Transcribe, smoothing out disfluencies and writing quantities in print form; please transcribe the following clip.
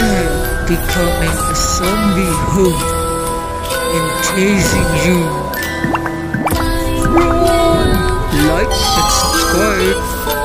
becoming a zombie hood and chasing you. Run! Like and subscribe.